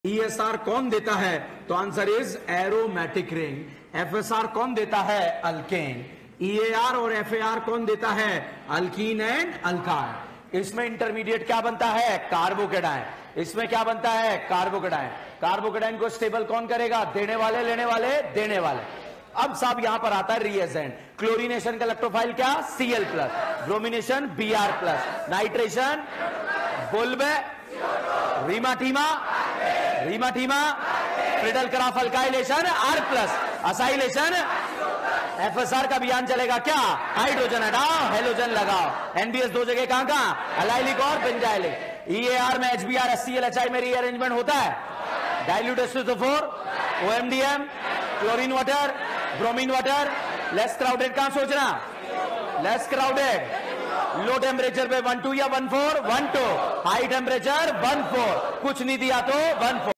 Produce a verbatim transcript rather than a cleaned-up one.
E S R कौन देता है? तो answer is aromatic ring. F S R कौन देता है? अल्केन। ई ए आर और एफ ए आर कौन देता है? Alkene and alkyne. इसमें इंटरमीडिएट क्या बनता है? कार्बोकेटाइन। इसमें क्या बनता है? कार्बोकेटाइन। कार्बोकेटाइन को स्टेबल कौन करेगा? देने वाले, लेने वाले, देने वाले। अब साहब यहां पर आता है रिएजेंट। क्लोरीनेशन का इलेक्ट्रोफाइल क्या? C L plus. Bromination B R plus. Nitration बुल्बे Reimer Tiemann Reimer Tiemann Friedel Craft alkylation R plus. Acylation F S R का अभियान चलेगा क्या? हाइड्रोजन हटाओ, हेलोजन लगाओ। एनबीएस दो जगह कहां कहां? अलाइलिक और बेंजाइलिक। ई ए आर में H B R S C L H I में रीअरेंजमेंट होता है। Dilute H two O four, O M D M, chlorine water, bromine water. Less crowded कहां सोचना? Less crowded. लो टेम्परेचर पे one two या one four? One two. High temperature one four. कुछ नहीं दिया तो वन फोर।